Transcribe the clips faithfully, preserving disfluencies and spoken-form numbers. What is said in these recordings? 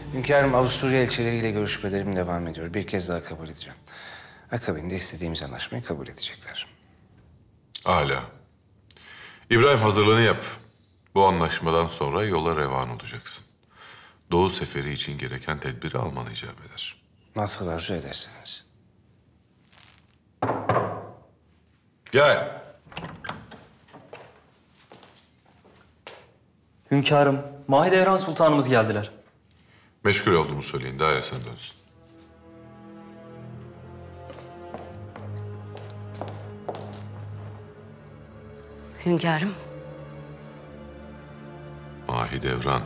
Hünkârım, Avusturya elçileriyle görüşmelerim devam ediyor. Bir kez daha kabul edeceğim. Akabinde istediğimiz anlaşmayı kabul edecekler. Âlâ. İbrahim, hazırlığını yap. Bu anlaşmadan sonra yola revan olacaksın. Doğu seferi için gereken tedbiri almanı icap eder. Nasıl arzu ederseniz. Gel. Hünkârım, Mahidevran Sultanımız geldiler. Meşgul olduğumu söyleyin, dairesine dönsün. Hünkârım. Mahidevran.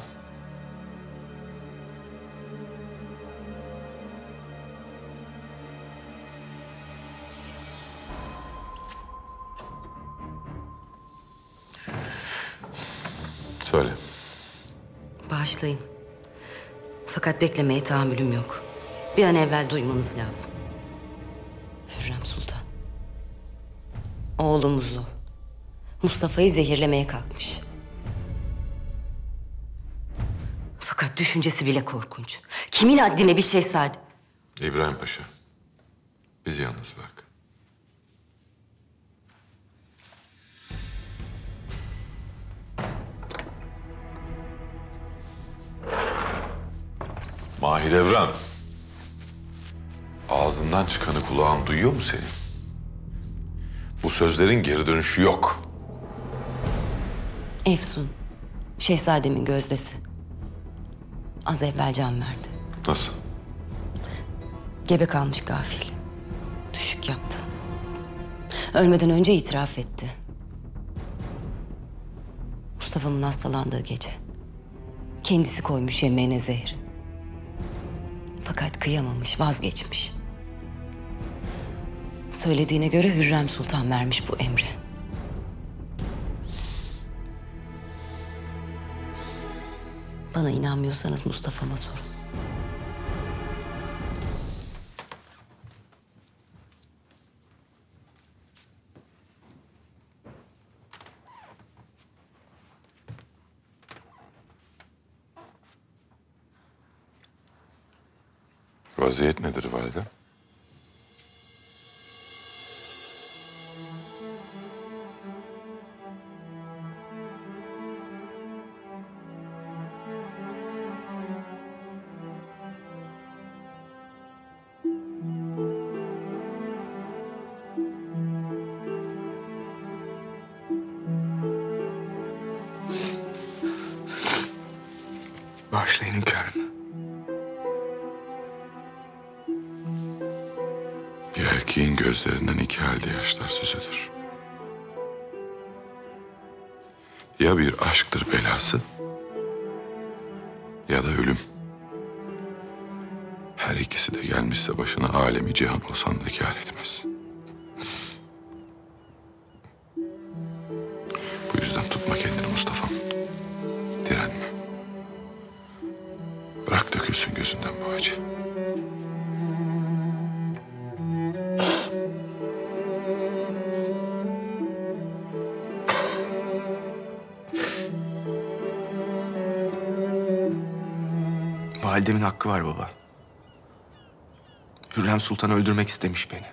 Söyle. Bağışlayın. Fakat beklemeye tahammülüm yok. Bir an evvel duymanız lazım. Hürrem Sultan. Oğlumuzu, Mustafa'yı zehirlemeye kalkmış. Fakat düşüncesi bile korkunç. Kimin haddine bir şehzade? İbrahim Paşa, bizi yalnız bırak. Mahidevran, ağzından çıkanı kulağın duyuyor mu senin? Bu sözlerin geri dönüşü yok. Efsun, şehzademin gözdesi. Az evvel can verdi. Nasıl? Gebe kalmış gafil. Düşük yaptı. Ölmeden önce itiraf etti. Mustafa'mın hastalandığı gece. Kendisi koymuş yemeğine zehri. Fakat kıyamamış, vazgeçmiş. Söylediğine göre Hürrem Sultan vermiş bu emri. Bana inanmıyorsanız Mustafa'ma sorun. Vaziyet nedir valide? Bağışlayın hünkârım. Bir erkeğin gözlerinden iki halde yaşlar süzülür. Ya bir aşktır belası, ya da ölüm. Her ikisi de gelmişse başına alemi cihan olsan da kâr etmez. Bu yüzden tutma kendini Mustafa'm. Direnme. Bırak dökülsün gözünden bu acı. Validemin hakkı var baba. Hürrem Sultan öldürmek istemiş beni.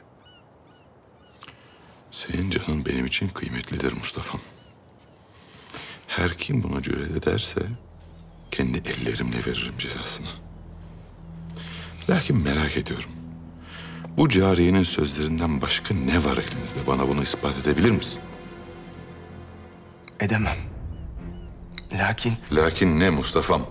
Senin canın benim için kıymetlidir Mustafa'm. Her kim bunu cüret ederse kendi ellerimle veririm cezasını. Lakin merak ediyorum. Bu cariyenin sözlerinden başka ne var elinizde? Bana bunu ispat edebilir misin? Edemem. Lakin... Lakin ne Mustafa'm?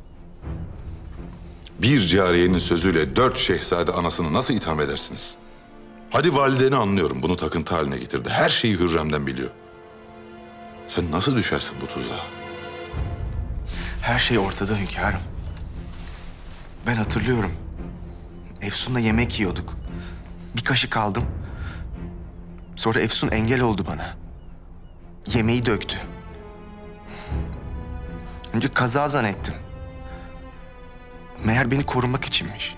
Bir cariyenin sözüyle dört şehzade anasını nasıl itham edersiniz? Hadi valideni anlıyorum, bunu takıntı haline getirdi. Her şeyi Hürrem'den biliyor. Sen nasıl düşersin bu tuzağa? Her şey ortada hünkârım. Ben hatırlıyorum. Efsun'la yemek yiyorduk. Bir kaşık aldım. Sonra Efsun engel oldu bana. Yemeği döktü. Önce kaza zannettim. Meğer beni korumak içinmiş.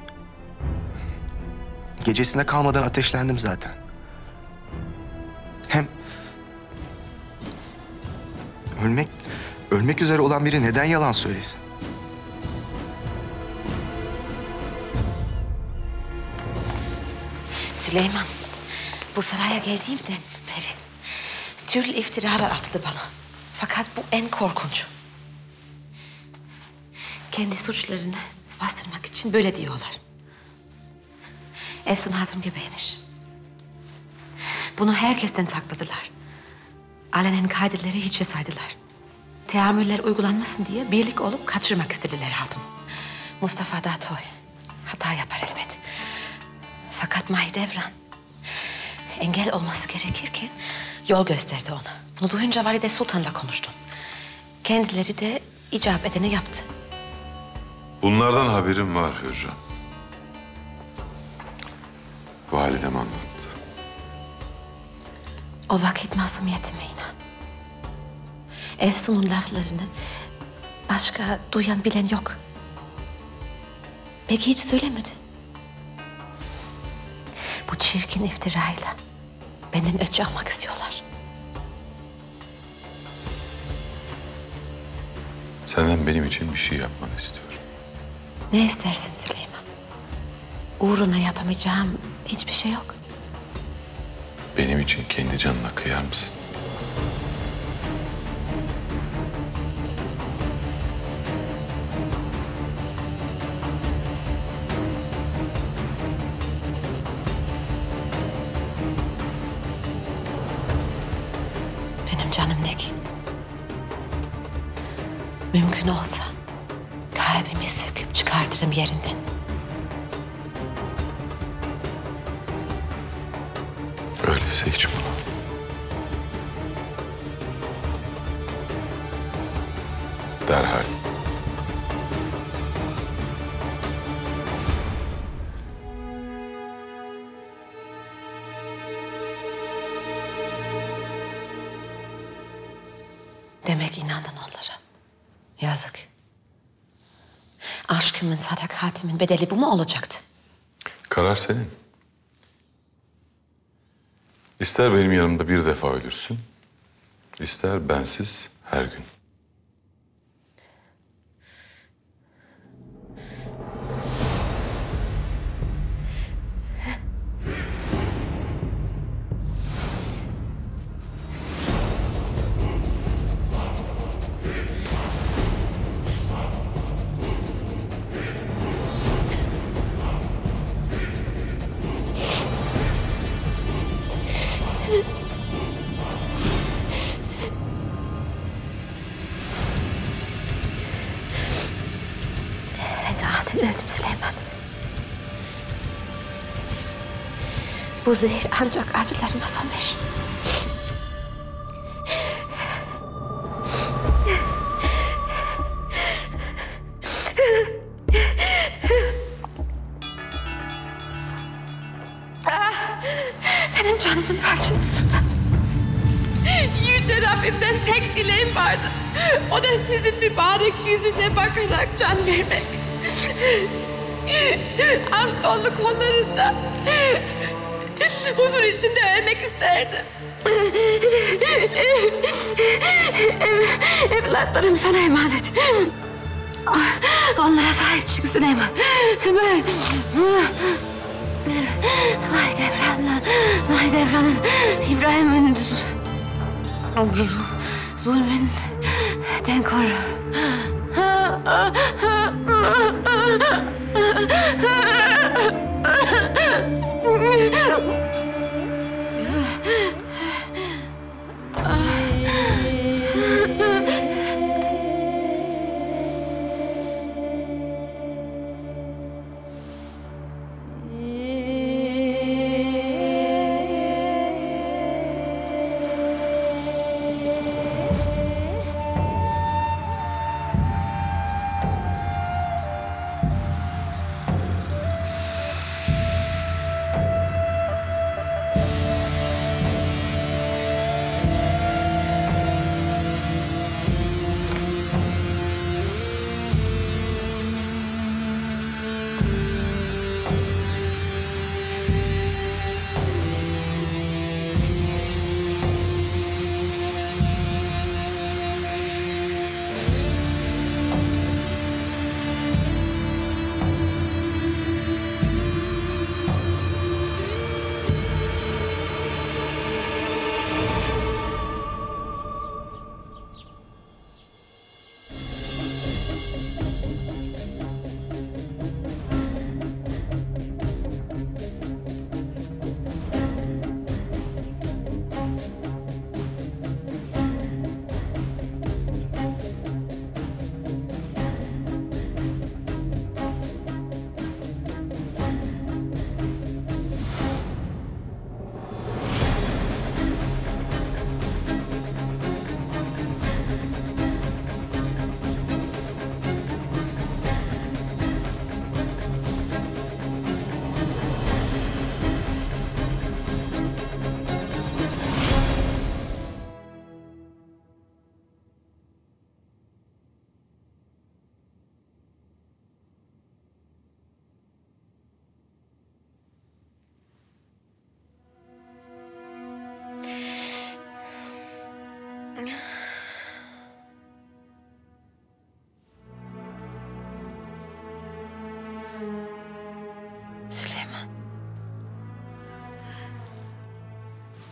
Gecesine kalmadan ateşlendim zaten. Hem... Ölmek... Ölmek üzere olan biri neden yalan söylesin? Süleyman, bu saraya geldiğimden beri türlü iftiralar atıldı bana. Fakat bu en korkunç. Kendi suçlarını bastırmak için böyle diyorlar. Efsun Hatun gebeymiş. Bunu herkesten sakladılar. Alenen kaydeleri hiçe saydılar. Teamüller uygulanmasın diye birlik olup kaçırmak istediler Hatun. Mustafa da toy. Hata yapar elbet. Fakat Mahidevran engel olması gerekirken yol gösterdi ona. Bunu duyunca Valide Sultan'la konuştum. Kendileri de icap edeni yaptı. Bunlardan haberim var Hürrem. Validem anlattı. O vakit masumiyetime inan. Efsun'un laflarını başka duyan bilen yok. Peki hiç söylemedi. Bu çirkin iftirayla benden öç almak istiyorlar. Senden benim için bir şey yapmanı istiyorum. Ne istersin Süleyman? Uğruna yapamayacağım hiçbir şey yok. Benim için kendi canına kıyar mısın? Benim canım ne ki? Mümkün olsa kalbimi söküp çıkartırım yerinden. Öyleyse hiç bunu. Derhal. Demek inandın onlara. Yazık. Aşkımın, sadakatimin bedeli bu mu olacaktı? Karar senin. İster benim yanımda bir defa ölürsün, ister bensiz her gün. Fezaten öldüm Süleyman. Bu zehir ancak acılarıma son verir. Ah, benim canımın parçası Sultan. Yüce Rabbimden tek dileğim vardı. O da sizin mübarek yüzüne bakarak can vermek. Aşk dolu kollarında huzur içinde ölmek isterdim. Ev, evlatlarım sana emanet. Onlara sahip çık Süleyman. Ben... Mahidevran'la, Mahidevran'ın İbrahim'in zulmün den koru.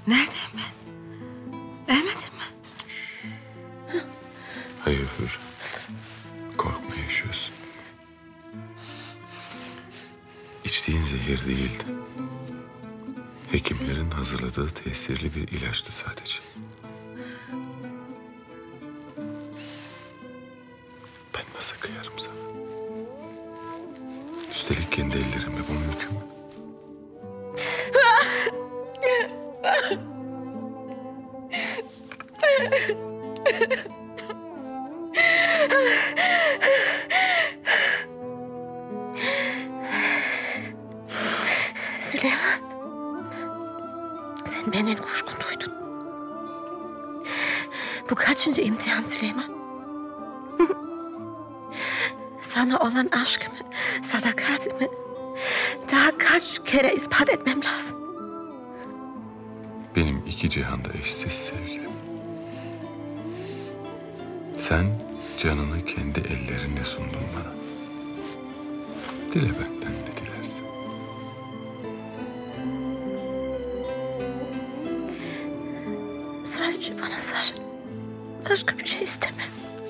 Neredeyim ben? Ölmedim mi? Hayır Hürrem. Korkma, yaşıyorsun. İçtiğin zehir değildi. Hekimlerin hazırladığı tesirli bir ilaçtı sadece. Ben nasıl kıyarım sana? Üstelik kendi ellerimle, bu mümkün mü? Süleyman, sen benden kuşkun duydun. Bu kaçıncı imtihan Süleyman? Sana olan aşkımı, sadakatimi daha kaç kere ispat etmem lazım? Benim iki cihanda eşsiz sevgilim. Sen canını kendi ellerinle sundun bana. Dile benden ne dilersin. Sadece bana sar. Başka bir şey istemem.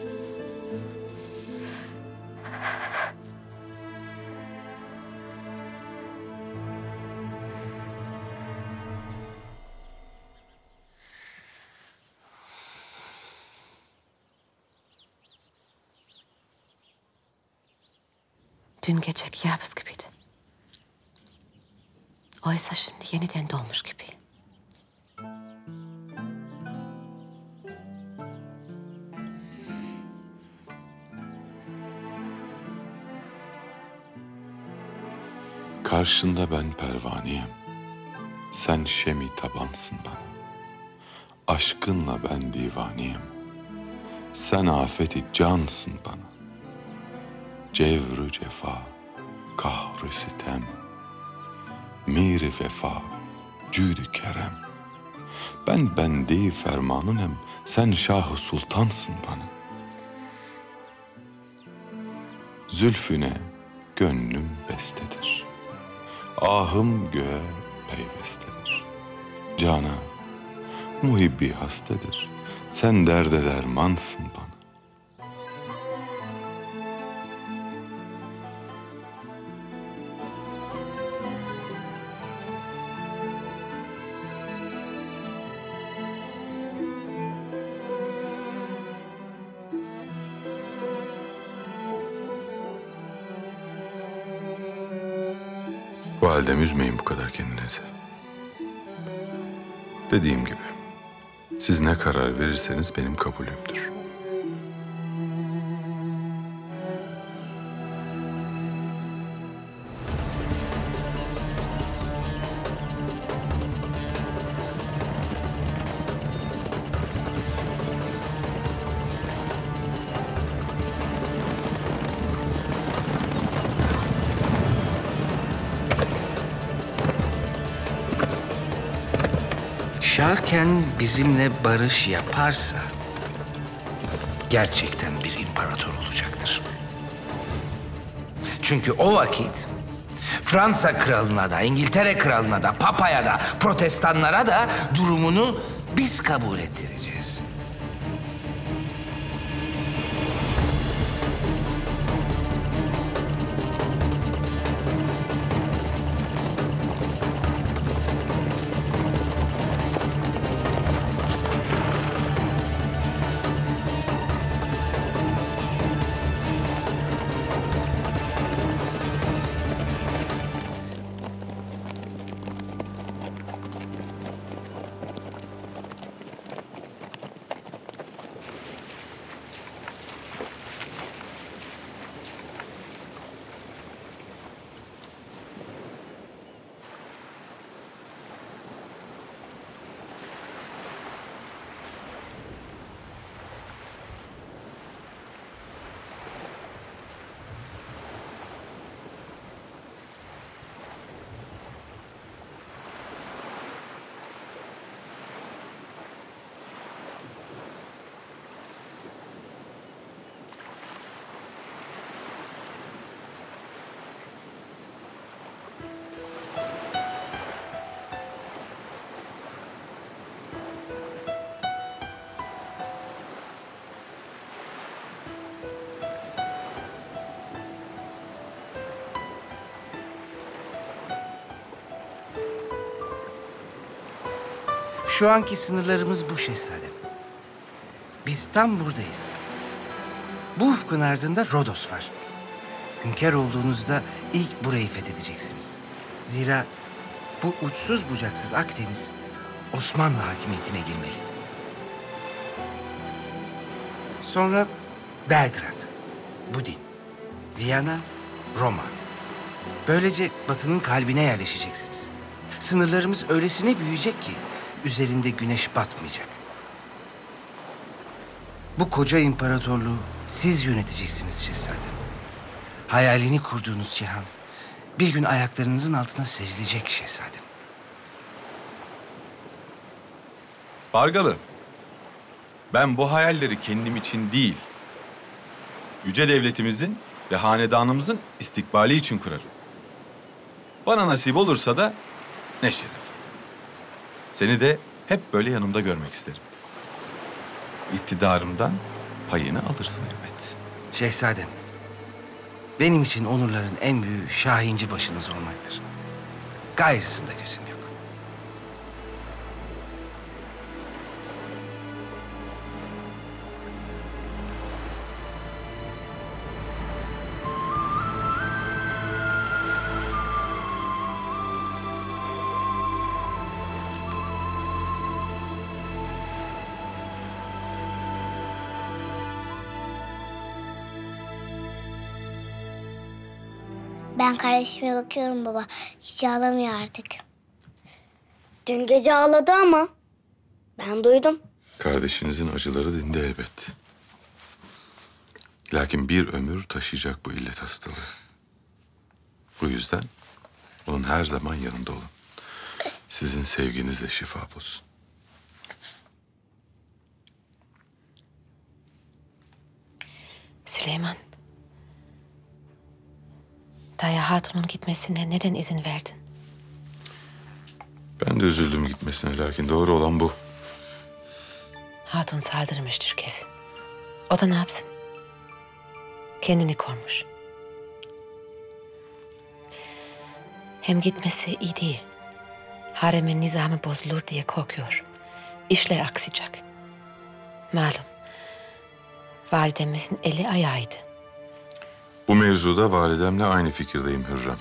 Dün gece kabus gibiydi. Oysa şimdi yeniden doğmuş gibi. Karşında ben pervaneyim. Sen şemi tabansın bana. Aşkınla ben divaniyim. Sen afeti cansın bana. Cevrü cefa, kahrü sitem. Mir-i vefa, cüd-ü kerem. Ben bende-i fermanınım, sen şah-ı sultansın bana. Zülfüne gönlüm bestedir. Ahım göğe peybestedir. Cana, muhibbi hastedir. Sen derde dermansın bana. Validem, üzmeyin bu kadar kendinizi. Dediğim gibi, siz ne karar verirseniz benim kabulümdür. Şarken bizimle barış yaparsa gerçekten bir imparator olacaktır. Çünkü o vakit Fransa kralına da, İngiltere kralına da, papaya da, protestanlara da durumunu biz kabul ettireceğiz. Şu anki sınırlarımız bu şehzadem. Biz tam buradayız. Bu ufkun ardında Rodos var. Hünkâr olduğunuzda ilk burayı fethedeceksiniz. Zira bu uçsuz bucaksız Akdeniz Osmanlı hakimiyetine girmeli. Sonra Belgrad, Budin, Viyana, Roma. Böylece Batı'nın kalbine yerleşeceksiniz. Sınırlarımız öylesine büyüyecek ki üzerinde güneş batmayacak. Bu koca imparatorluğu siz yöneteceksiniz şehzadem. Hayalini kurduğunuz cihan bir gün ayaklarınızın altına serilecek şehzadem. Bargalı, ben bu hayalleri kendim için değil, yüce devletimizin ve hanedanımızın istikbali için kurarım. Bana nasip olursa da ne şeref. Seni de hep böyle yanımda görmek isterim. İktidarımdan payını alırsın elbet. Şehzadem, benim için onurların en büyüğü Şahinci başınız olmaktır. Gayrısında gözüm yok. Ben kardeşime bakıyorum baba. Hiç ağlamıyor artık. Dün gece ağladı ama ben duydum. Kardeşinizin acıları dindi elbet. Lakin bir ömür taşıyacak bu illet hastalığı. Bu yüzden onun her zaman yanında olun. Sizin sevginizle şifa bulsun. Süleyman. Daya Hatun'un gitmesine neden izin verdin? Ben de üzüldüm gitmesine, lakin doğru olan bu. Hatun saldırmıştır kesin. O da ne yapsın? Kendini korumuş. Hem gitmesi iyi değil. Haremin nizamı bozulur diye korkuyor. İşler aksayacak. Malum, validemizin eli ayağıydı. Bu mevzuda validemle aynı fikirdeyim Hürrem.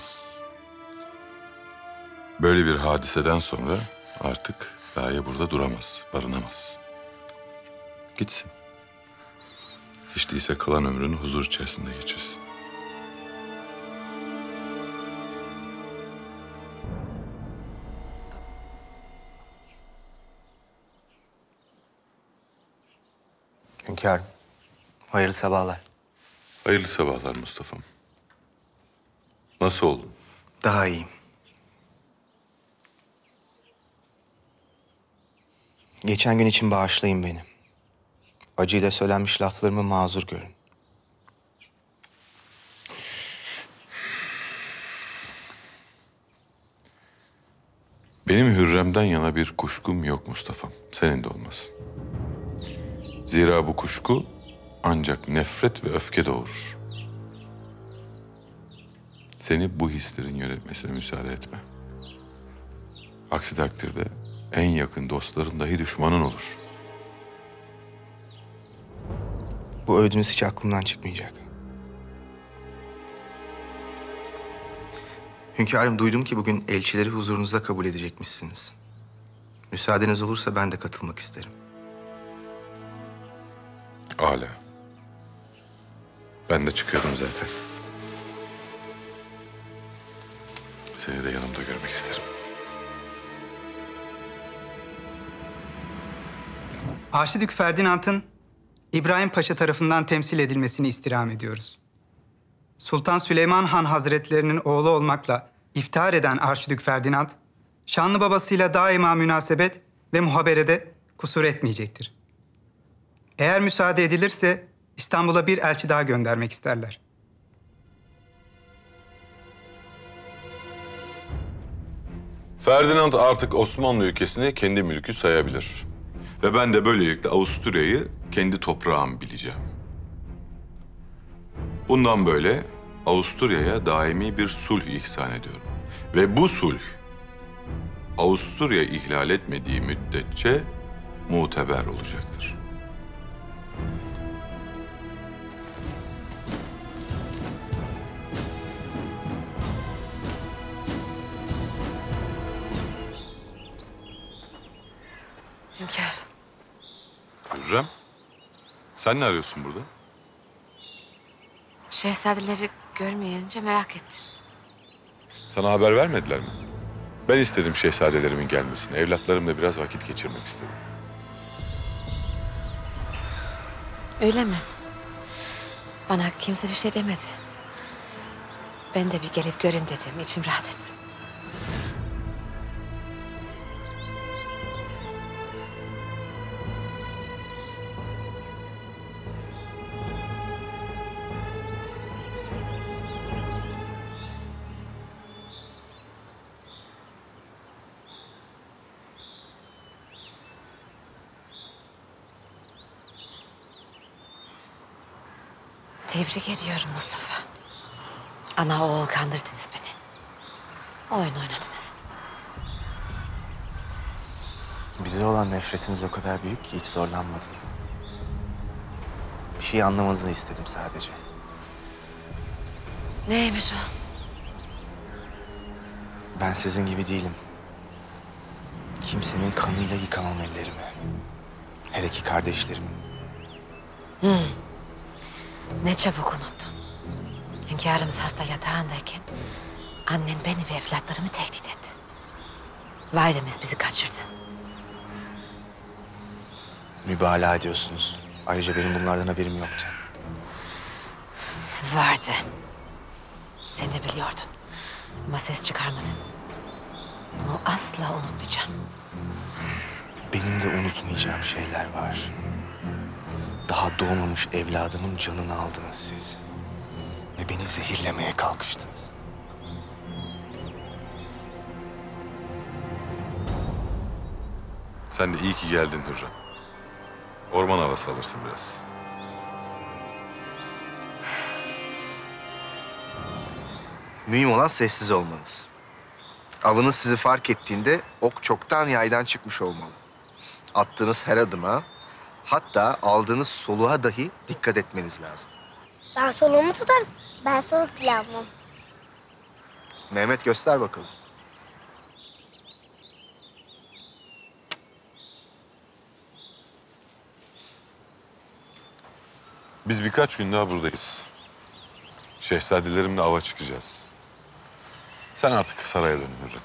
Böyle bir hadiseden sonra artık Gaye burada duramaz, barınamaz. Gitsin. Hiç değilse kalan ömrünü huzur içerisinde geçirsin. Hünkârım, hayırlı sabahlar. Hayırlı sabahlar Mustafa'm. Nasıl oldun? Daha iyiyim. Geçen gün için bağışlayın beni. Acıyla söylenmiş laflarımı mazur görün. Benim Hürrem'den yana bir kuşkum yok Mustafa'm. Senin de olmasın. Zira bu kuşku ancak nefret ve öfke doğurur. Seni bu hislerin yönetmesine müsaade etme. Aksi takdirde en yakın dostların dahi düşmanın olur. Bu ödünüz hiç aklımdan çıkmayacak. Hünkârım, duydum ki bugün elçileri huzurunuza kabul edecekmişsiniz. Müsaadeniz olursa ben de katılmak isterim. Âlâ. Ben de çıkıyordum zaten. Seni de yanımda görmek isterim. Arşidük Ferdinand'ın İbrahim Paşa tarafından temsil edilmesini istirham ediyoruz. Sultan Süleyman Han Hazretlerinin oğlu olmakla iftihar eden Arşidük Ferdinand, şanlı babasıyla daima münasebet ve muhaberede kusur etmeyecektir. Eğer müsaade edilirse İstanbul'a bir elçi daha göndermek isterler. Ferdinand artık Osmanlı ülkesini kendi mülkü sayabilir. Ve ben de böylelikle Avusturya'yı kendi toprağım bileceğim. Bundan böyle Avusturya'ya daimi bir sulh ihsan ediyorum. Ve bu sulh Avusturya ihlal etmediği müddetçe muteber olacaktır. Hünkâr. Hürrem, sen ne arıyorsun burada? Şehzadeleri görmeyince merak ettim. Sana haber vermediler mi? Ben istedim şehzadelerimin gelmesini. Evlatlarımla biraz vakit geçirmek istedim. Öyle mi? Bana kimse bir şey demedi. Ben de bir gelip görün dedim, içim rahat etsin. Tebrik ediyorum Mustafa. Ana oğul kandırdınız beni. Oyun oynadınız. Bize olan nefretiniz o kadar büyük ki hiç zorlanmadım. Bir şey anlamanızı istedim sadece. Neymiş o? Ben sizin gibi değilim. Kimsenin kanıyla yıkamam ellerimi. Hele ki kardeşlerimin. Hmm. Ne çabuk unuttun. Hünkârımız hasta yatağındayken annen beni ve evlatlarımı tehdit etti. Validemiz bizi kaçırdı. Mübalağa ediyorsunuz. Ayrıca benim bunlardan haberim yoktu. Vardı. Sen de biliyordun. Ama ses çıkarmadın. Bunu asla unutmayacağım. Benim de unutmayacağım şeyler var. Daha doğmamış evladımın canını aldınız siz. Ve beni zehirlemeye kalkıştınız. Sen de iyi ki geldin Hürrem. Orman havası alırsın biraz. Mühim olan sessiz olmanız. Avınız sizi fark ettiğinde ok çoktan yaydan çıkmış olmalı. Attığınız her adıma, hatta aldığınız soluğa dahi dikkat etmeniz lazım. Ben soluğumu tutarım. Ben soluk bile almam. Mehmet göster bakalım. Biz birkaç gün daha buradayız. Şehzadelerimle ava çıkacağız. Sen artık saraya dön Hürrem.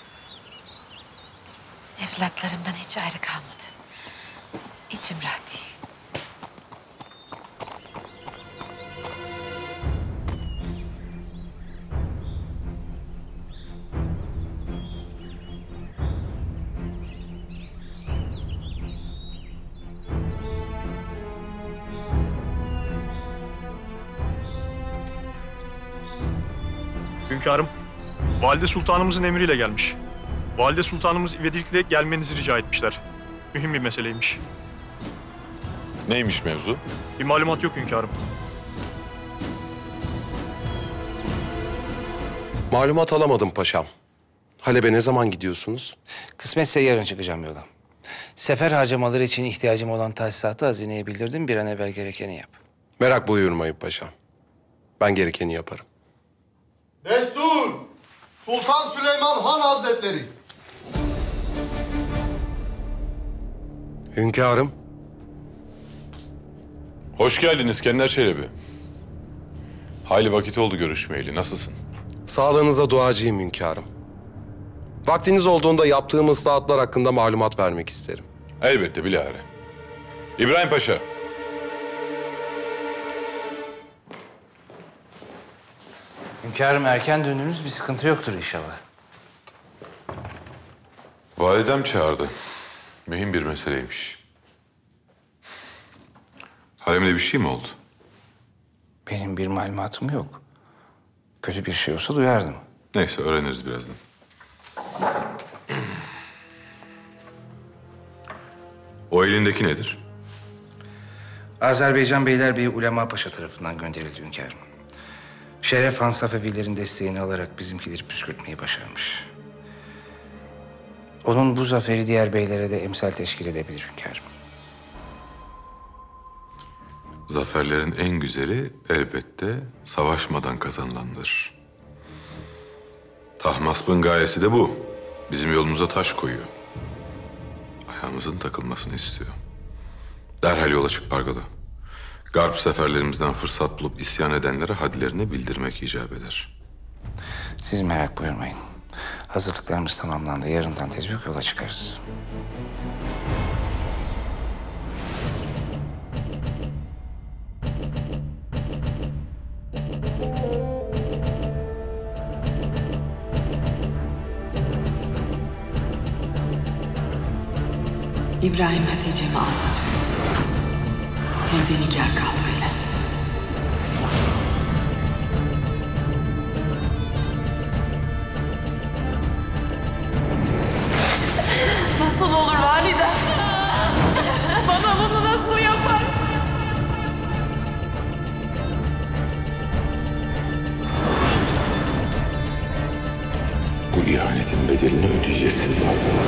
Evlatlarımdan hiç ayrı kalmadım. İçim rahat değil. Hünkârım, Valide Sultanımızın emriyle gelmiş. Valide Sultanımız ivedilikle gelmenizi rica etmişler. Mühim bir meseleymiş. Neymiş mevzu? Bir malumat yok hünkârım. Malumat alamadım paşam. Halep'e ne zaman gidiyorsunuz? Kısmetse yarın çıkacağım yola. Sefer harcamaları için ihtiyacım olan tahsisatı hazineye bildirdim. Bir an evvel gerekeni yap. Merak buyurmayın paşam. Ben gerekeni yaparım. Destur! Sultan Süleyman Han Hazretleri! Hünkârım. Hoş geldin İskender Çelebi. Hayli vakit oldu görüşmeyeli. Nasılsın? Sağlığınıza duacıyım hünkârım. Vaktiniz olduğunda yaptığım ıslahatlar hakkında malumat vermek isterim. Elbette bilahare. İbrahim Paşa. Hünkârım erken döndünüz, bir sıkıntı yoktur inşallah. Validem çağırdı. Mühim bir meseleymiş. Haremde bir şey mi oldu? Benim bir malumatım yok. Kötü bir şey olsa duyardım. Neyse öğreniriz birazdan. O elindeki nedir? Azerbaycan Beylerbeyi Ulema Paşa tarafından gönderildi hünkârım. Şeref Han Safevilerin desteğini alarak bizimkileri püskürtmeyi başarmış. Onun bu zaferi diğer beylere de emsal teşkil edebilir hünkârım. Zaferlerin en güzeli elbette savaşmadan kazanılandır. Tahmasp'ın gayesi de bu. Bizim yolumuza taş koyuyor. Ayağımızın takılmasını istiyor. Derhal yola çık Pargalı. Garp seferlerimizden fırsat bulup isyan edenlere hadlerini bildirmek icap eder. Siz merak buyurmayın. Hazırlıklarımız tamamlandı. Yarından tezvik yola çıkarız. İbrahim Hatice'mi aldatıyor. Hem de Nigar Kalfa'yla. Nasıl olur validem? Bana bunu nasıl yapar? Bu ihanetin bedelini ödeyeceksin.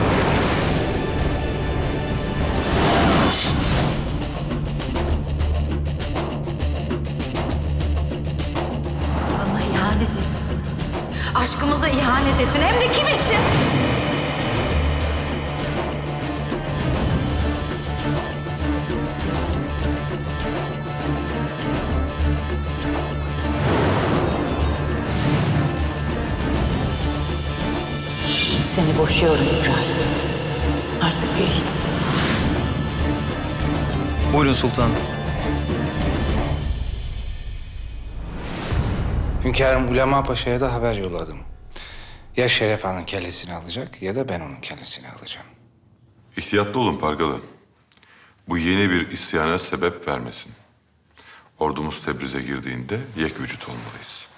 Bana ihanet ettin. Aşkımıza ihanet ettin. Hem de kim için? Seni boşuyorum İbrahim. Artık bir hiçsin. Buyurun sultanım. Hünkârım Ulema Paşa'ya da haber yolladım. Ya Şeref Han'ın kellesini alacak ya da ben onun kellesini alacağım. İhtiyatlı olun Pargalı. Bu yeni bir isyana sebep vermesin. Ordumuz Tebriz'e girdiğinde yek vücut olmalıyız.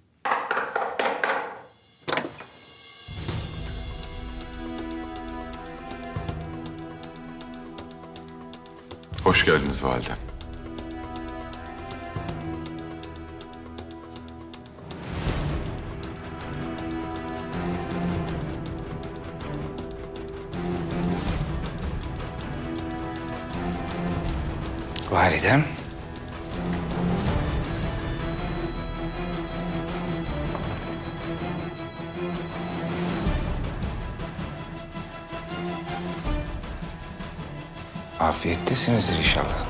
Hoş geldiniz validem. Validem. Afiyettesinizdir inşallah.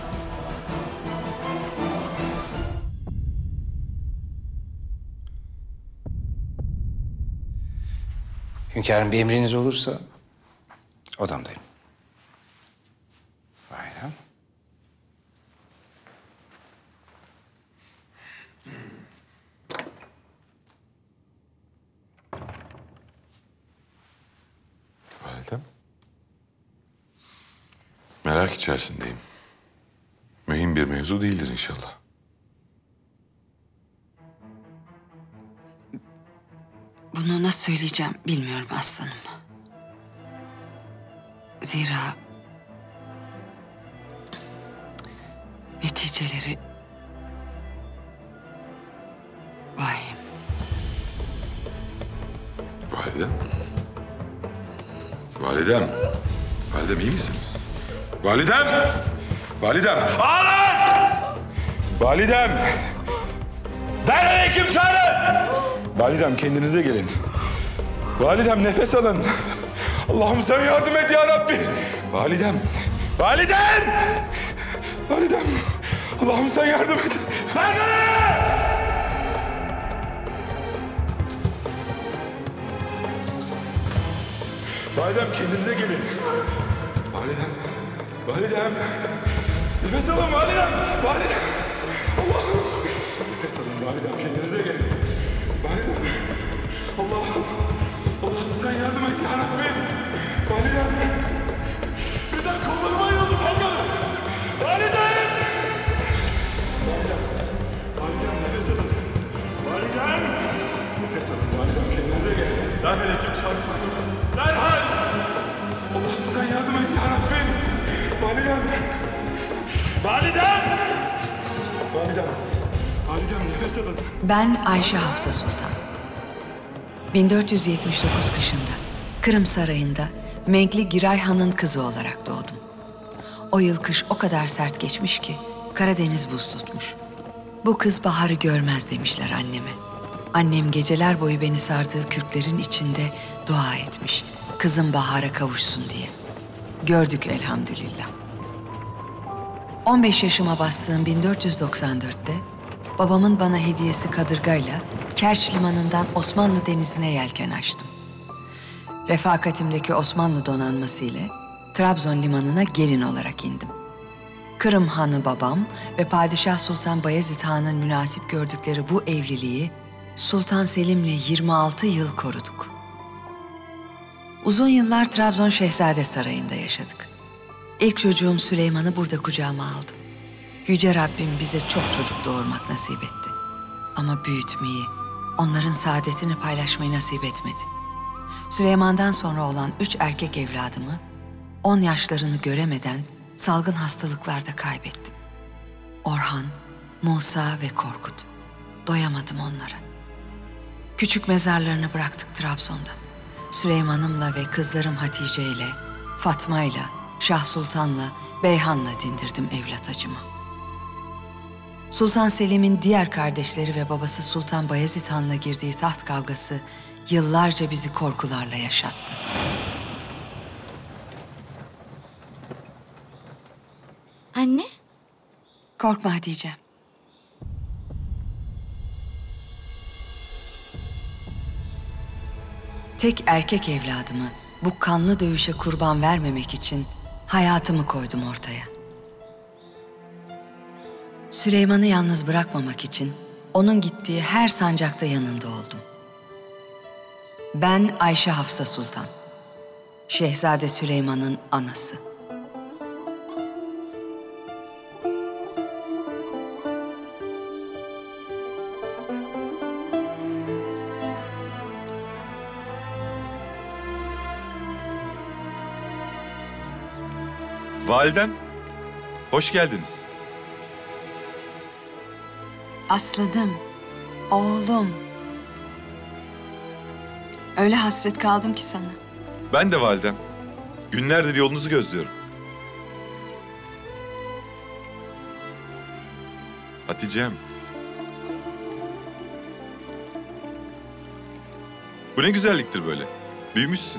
Hünkârım bir emriniz olursa odamdayım. Validem. Validem. Merak içerisindeyim. Mühim bir mevzu değildir inşallah. Bunu nasıl söyleyeceğim bilmiyorum aslanım. Zira neticeleri vahim. Validem. Validem. Validem iyi misiniz? Validem! Validem! Ağlar! Validem! Derhal hekim çağırın! Validem kendinize gelin. Validem nefes alın. Allah'ım sen yardım et ya Rabbi. Validem! Validem! Validem! Allah'ım sen yardım et. Validem! Validem kendinize gelin. Validem, validem. Nefes alın validem, validem. Allah'ım. Nefes alın validem, kendinize gelin. Validem. Allah'ım. Allah'ım sen yardım et ya Rabbim. Validem. Birden kollarıma ayrıldı Pargalı. Validem. Validem. Validem nefes alın. Validem. Nefes alın validem, kendinize gelin. Derhal hekim çağırın. Derhal. Allah'ım sen yardım et ya Rabbim. Validem. Validem. Validem. Validem nefes alın. Ben Ayşe Hafsa Sultan. bin dört yüz yetmiş dokuz kışında Kırım Sarayı'nda Menkli Giray Han'ın kızı olarak doğdum. O yıl kış o kadar sert geçmiş ki Karadeniz buz tutmuş. Bu kız baharı görmez demişler anneme. Annem geceler boyu beni sardığı kürklerin içinde dua etmiş. Kızım bahara kavuşsun diye. Gördük elhamdülillah. on beş yaşıma bastığım bin dört yüz doksan dörtte babamın bana hediyesi kadırgayla Kerç limanından Osmanlı denizine yelken açtım. Refakatimdeki Osmanlı donanması ile Trabzon limanına gelin olarak indim. Kırım Hanı babam ve Padişah Sultan Bayezid Han'ın münasip gördükleri bu evliliği Sultan Selim'le yirmi altı yıl koruduk. Uzun yıllar Trabzon Şehzade Sarayı'nda yaşadık. İlk çocuğum Süleyman'ı burada kucağıma aldım. Yüce Rabbim bize çok çocuk doğurmak nasip etti. Ama büyütmeyi, onların saadetini paylaşmayı nasip etmedi. Süleyman'dan sonra olan üç erkek evladımı on yaşlarını göremeden salgın hastalıklarda kaybettim. Orhan, Musa ve Korkut. Doyamadım onlara. Küçük mezarlarını bıraktık Trabzon'da. Süleyman'ımla ve kızlarım Hatice ile, Fatma'yla, Şah Sultan'la, Beyhan'la dindirdim evlat acımı. Sultan Selim'in diğer kardeşleri ve babası Sultan Bayezid Han'la girdiği taht kavgası yıllarca bizi korkularla yaşattı. Anne? Korkma Hatice. Tek erkek evladımı bu kanlı dövüşe kurban vermemek için hayatımı koydum ortaya. Süleyman'ı yalnız bırakmamak için onun gittiği her sancakta yanında oldum. Ben Ayşe Hafsa Sultan, Şehzade Süleyman'ın anası. Validem, hoş geldiniz. Aslanım, oğlum. Öyle hasret kaldım ki sana. Ben de validem. Günlerdir yolunuzu gözlüyorum. Hatice'm. Bu ne güzelliktir böyle. Büyümüşsün.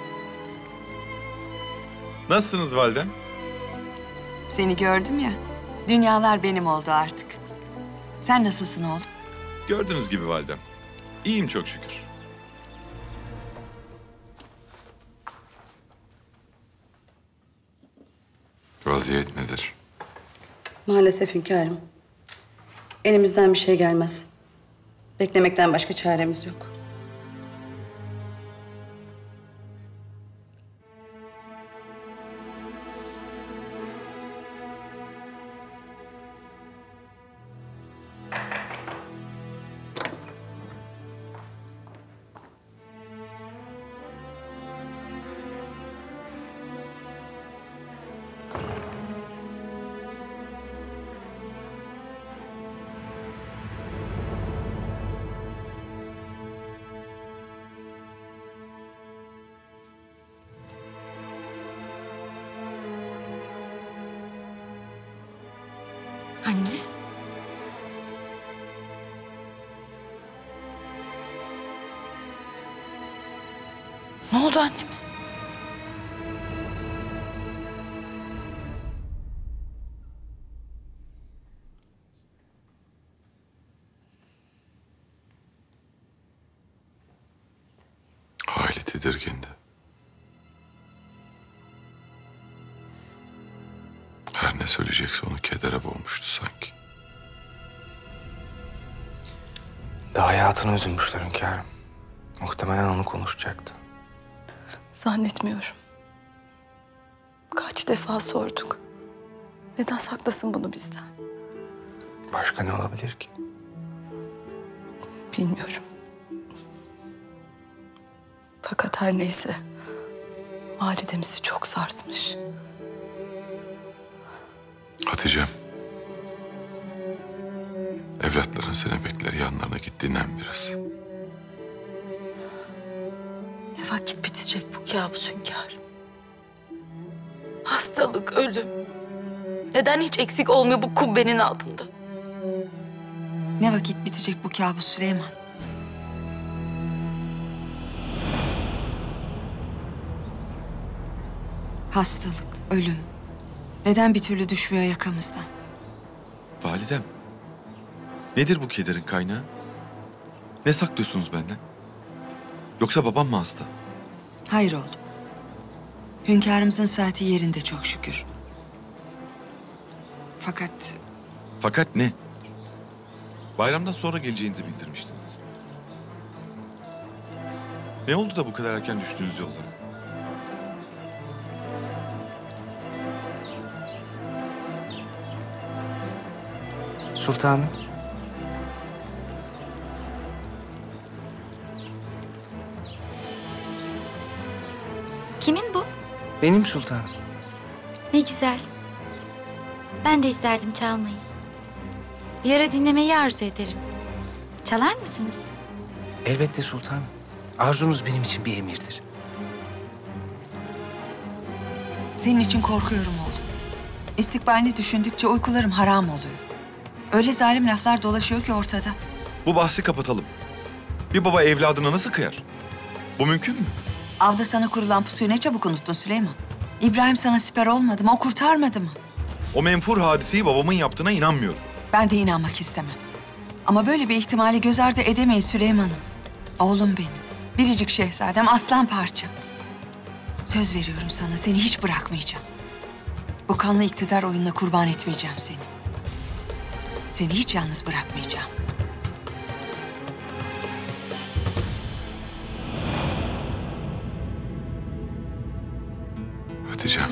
Nasılsınız validem? Seni gördüm ya, dünyalar benim oldu artık. Sen nasılsın oğlum? Gördüğünüz gibi validem. İyiyim çok şükür. Vaziyet nedir? Maalesef hünkârım. Elimizden bir şey gelmez. Beklemekten başka çaremiz yok. Anne. Ne oldu anneme? Hayli tedirgindi. Her ne söyleyecekse onu kedere boğmuştu sanki. Daha hayatını üzülmüşler hünkârım. Muhtemelen onu konuşacaktı. Zannetmiyorum. Kaç defa sorduk. Neden saklasın bunu bizden? Başka ne olabilir ki? Bilmiyorum. Fakat her neyse validemizi çok sarsmış. Hatice'm. Evlatların seni bekler, yanlarına git dinlen biraz. Ne vakit bitecek bu kabus hünkârım? Hastalık, ölüm. Neden hiç eksik olmuyor bu kubbenin altında? Ne vakit bitecek bu kabus Süleyman? Hastalık, ölüm. Neden bir türlü düşmüyor yakamızdan? Validem, nedir bu kederin kaynağı? Ne saklıyorsunuz benden? Yoksa babam mı hasta? Hayır oğlum. Hünkârımızın saati yerinde çok şükür. Fakat Fakat ne? Bayramdan sonra geleceğinizi bildirmiştiniz. Ne oldu da bu kadar erken düştünüz yollara? Sultanım. Kimin bu? Benim sultanım. Ne güzel. Ben de isterdim çalmayı. Bir ara dinlemeyi arzu ederim. Çalar mısınız? Elbette sultanım. Arzunuz benim için bir emirdir. senin için korkuyorum oğlum. İstikbalini düşündükçe uykularım haram oluyor. Öyle zalim laflar dolaşıyor ki ortada. Bu bahsi kapatalım. Bir baba evladına nasıl kıyar? Bu mümkün mü? Avda sana kurulan pusuyu ne çabuk unuttun Süleyman. İbrahim sana siper olmadı mı? O kurtarmadı mı? O menfur hadiseyi babamın yaptığına inanmıyorum. Ben de inanmak istemem. Ama böyle bir ihtimali göz ardı edemeyiz Süleyman'ım. Oğlum benim, biricik şehzadem, aslan parçam. Söz veriyorum sana, seni hiç bırakmayacağım. Bu kanlı iktidar oyununa kurban etmeyeceğim seni. Seni hiç yalnız bırakmayacağım. Hatice'm.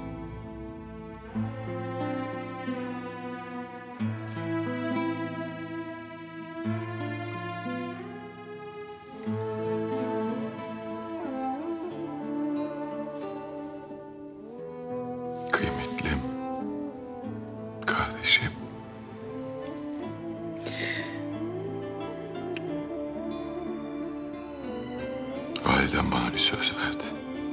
Kıymetlim. Kardeşim. Validem bana bir söz verdi.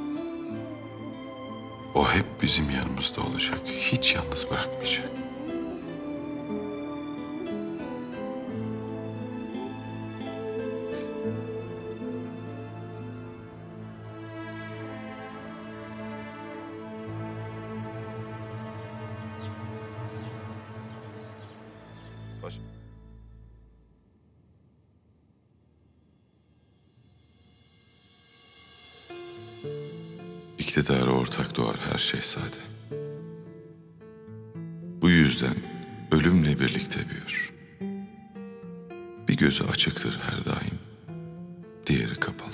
O hep bizim yanımızda olacak. Hiç yalnız bırakmayacak. Baş... İktidara ortak doğar her şehzade. Bu yüzden ölümle birlikte büyür. Bir gözü açıktır her daim, diğeri kapalı.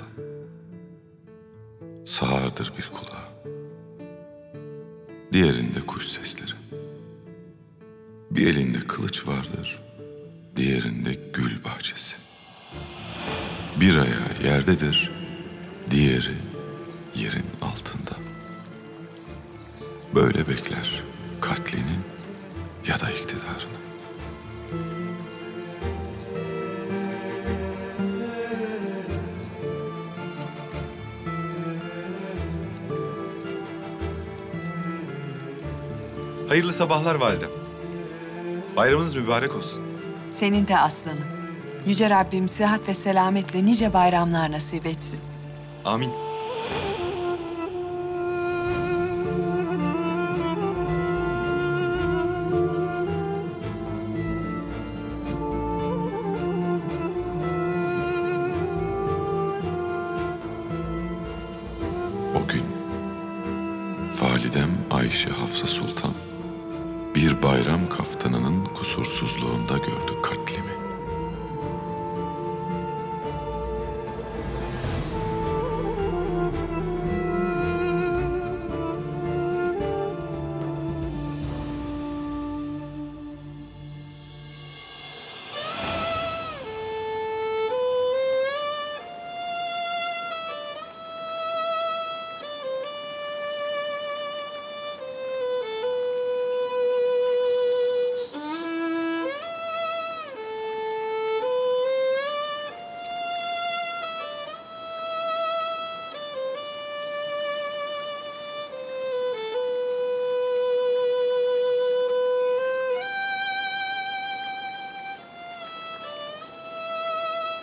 Sağırdır bir kulağı, diğerinde kuş sesleri. Bir elinde kılıç vardır, diğerinde gül bahçesi. Bir ayağı yerdedir, diğeri yerin altında. Böyle bekler katlini ya da iktidarını. Hayırlı sabahlar validem. Bayramınız mübarek olsun. Senin de aslanım. Yüce Rabbim sıhhat ve selametle nice bayramlar nasip etsin. Amin. O gün validem Ayşe Hafsa Sultan bir bayram kaftanının kusursuzluğunda gördü katlimi.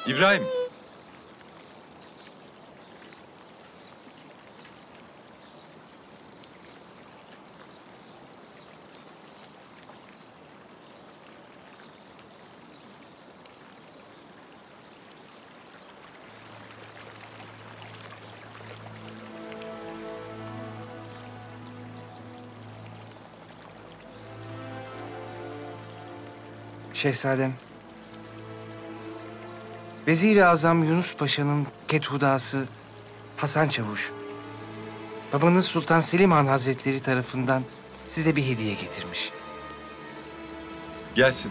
İbrahim. Şehzadem, Vezir-i Azam Yunus Paşa'nın kethudası Hasan Çavuş, babanız Sultan Selim Han Hazretleri tarafından size bir hediye getirmiş. Gelsin.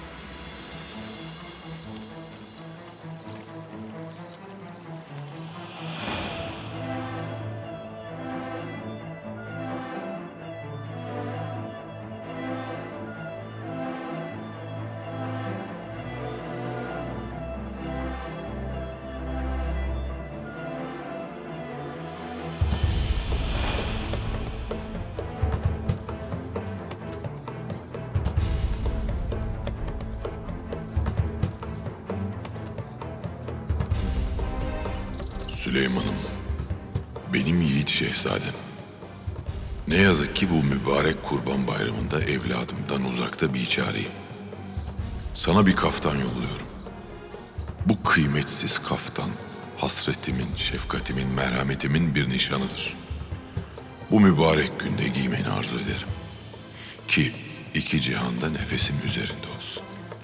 Süleyman'ım, benim yiğit şehzadem. Ne yazık ki bu mübarek Kurban Bayramı'nda evladımdan uzakta bir biçareyim. Sana bir kaftan yolluyorum. Bu kıymetsiz kaftan, hasretimin, şefkatimin, merhametimin bir nişanıdır. Bu mübarek günde giymeni arzu ederim. Ki iki cihanda nefesim üzerinde olsun.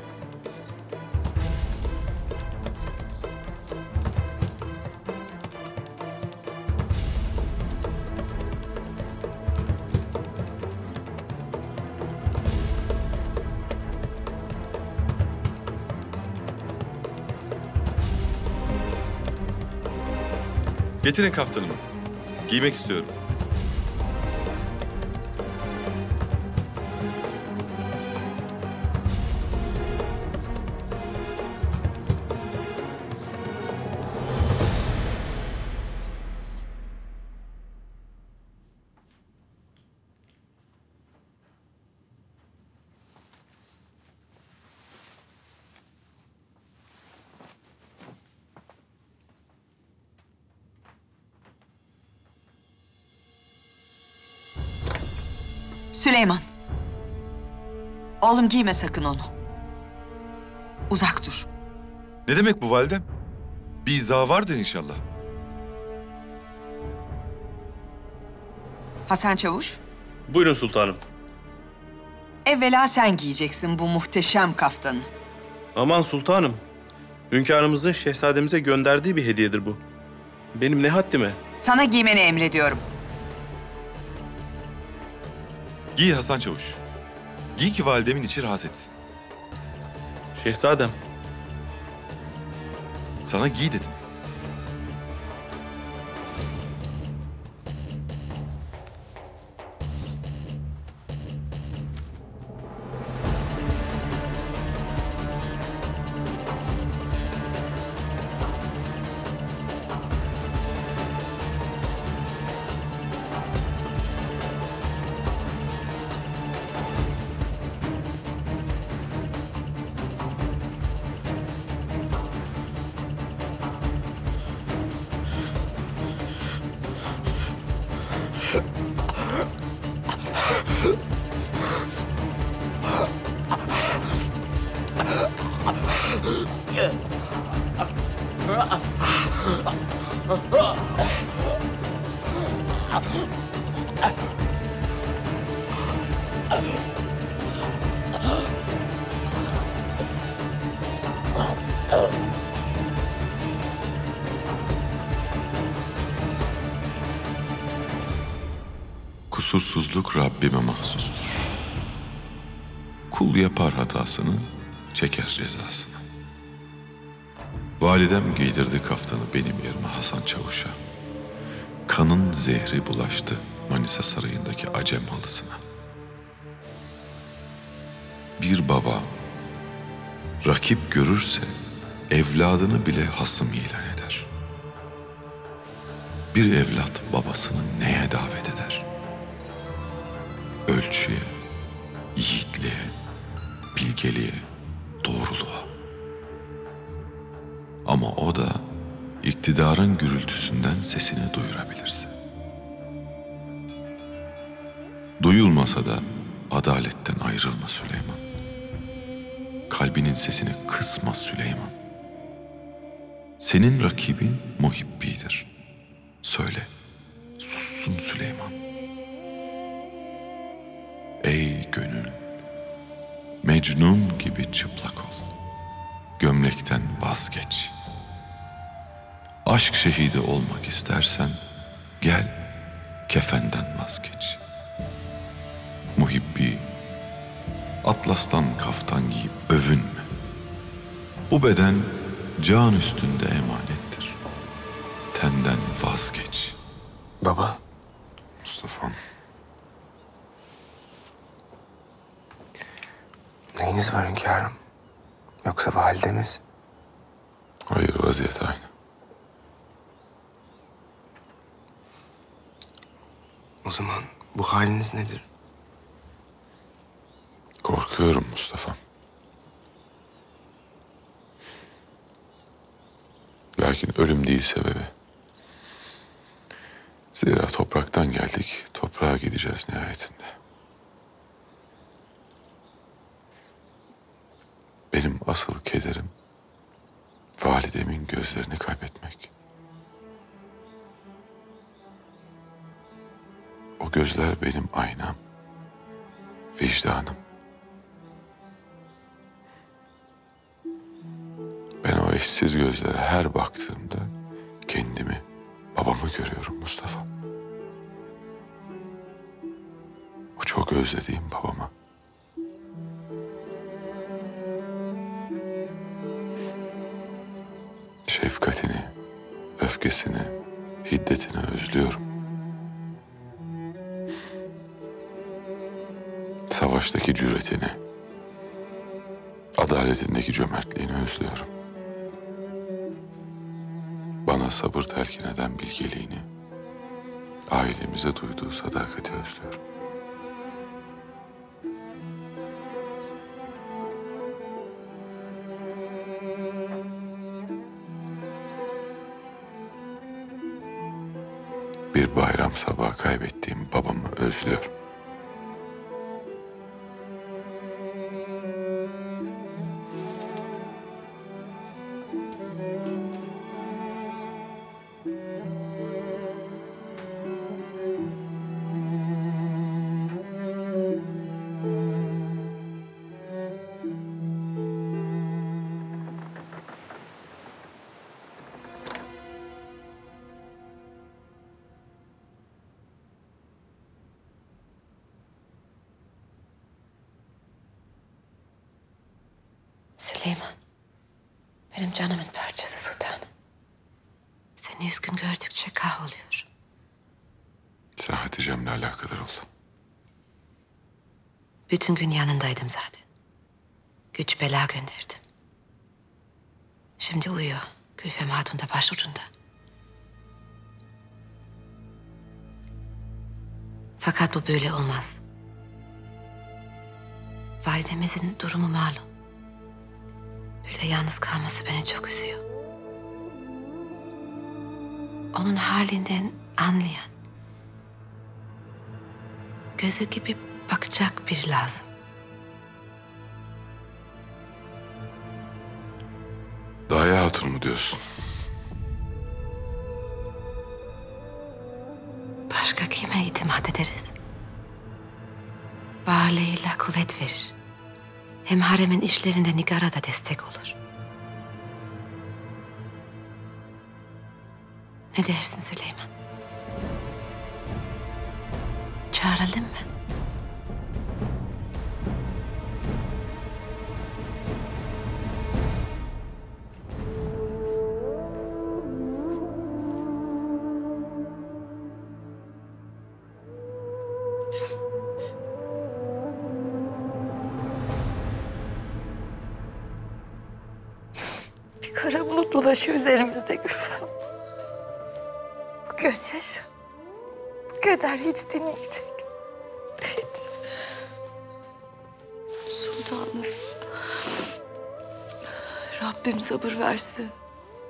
Getirin kaftanımı. Giymek istiyorum. Süleyman. Oğlum giyme sakın onu. Uzak dur. Ne demek bu validem? Bir izahı vardır inşallah. Hasan Çavuş, Buyurun sultanım. evvela sen giyeceksin bu muhteşem kaftanı. Aman sultanım. Hünkârımızın şehzademize gönderdiği bir hediyedir bu. Benim ne haddime? Sana giymeni emrediyorum. Giy Hasan Çavuş. Giy ki validemin içi rahat etsin. Şehzadem. Sana giy dedim. Kusursuzluk Rabbime mahsustur. Kul yapar hatasını, çeker cezasını. Validem giydirdi kaftanı benim yerime Hasan Çavuş'a. Kanın zehri bulaştı Manisa Sarayı'ndaki Acem halısına. Bir baba rakip görürse evladını bile hasım ilan eder. Bir evlat babasını neye davet eder? Ölçüye, yiğitliğe, bilgeliğe, doğruluğa. Ama o da iktidarın gürültüsünden sesini duyurabilirse. Duyulmasa da adaletten ayrılma Süleyman. Kalbinin sesini kısma Süleyman. Senin rakibin Muhibbi'dir. Söyle, sussun Süleyman. Ey gönül, Mecnun gibi çıplak ol. Gömlekten vazgeç. Aşk şehidi olmak istersen gel kefenden vazgeç. Muhibbi, atlastan kaftan giyip övünme. Bu beden can üstünde emanettir. Tenden vazgeç. Baba. Mustafa'm. Neyiniz var hünkârım? Yoksa validemiz? Hayır, vaziyet aynı. O zaman bu haliniz nedir? Korkuyorum Mustafa. Lakin ölüm değil sebebi. Zira topraktan geldik, toprağa gideceğiz nihayetinde. Benim asıl kederim validemin gözlerini kaybetmek. O gözler benim aynam, vicdanım. Ben o eşsiz gözlere her baktığımda kendimi, babamı görüyorum Mustafa. O çok özlediğim babama. Şefkatini, öfkesini, hiddetini özlüyorum. Savaştaki cüretini, adaletindeki cömertliğini özlüyorum. Bana sabır telkin eden bilgeliğini, ailemize duyduğu sadakati özlüyorum. Bir bayram sabahı kaybettiğim babamı özlüyorum. Süleyman, benim canımın parçası sultanım. Seni üzgün gördükçe kahroluyorum. Sen Hatice'mle alakadar ol. Bütün gün yanındaydım zaten. Güç bela gönderdim. Şimdi uyuyor. Gülfem Hatun da başucunda. Fakat bu böyle olmaz. Validemizin durumu malum. Böyle yalnız kalması beni çok üzüyor. Onun halinden anlayan, gözü gibi bakacak biri lazım. Daye Hatun mu diyorsun? Başka kime itimat ederiz? Varlığıyla kuvvet verir. Hem haremin işlerinde Nigar'a da destek olur. Ne dersin Süleyman? Çağıralım mı? Bir kara bulut dolaşıyor üzerimizde Gülfem. Bu gözyaşı, bu keder hiç dinmeyecek. Hiç. Sultanım, Rabbim sabır versin.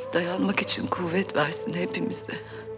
dayanmak için kuvvet versin hepimize.